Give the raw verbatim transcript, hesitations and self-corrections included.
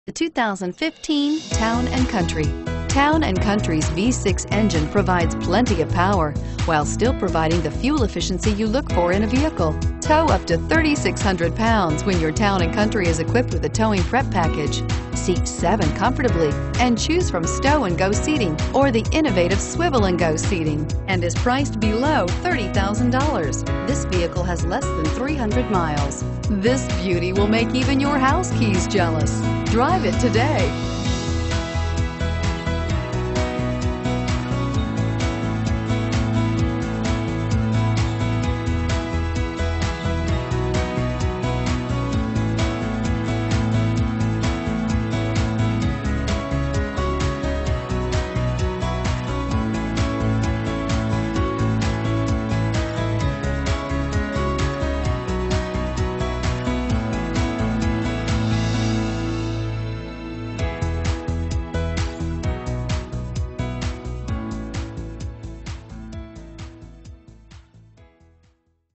The two thousand fifteen Town and Country. Town and Country's V six engine provides plenty of power while still providing the fuel efficiency you look for in a vehicle. Tow up to thirty-six hundred pounds when your Town and Country is equipped with a towing prep package. Seat seven comfortably and choose from stow and go seating or the innovative swivel and go seating, and is priced below thirty thousand dollars. This vehicle has less than three hundred miles. This beauty will make even your house keys jealous. Drive it today.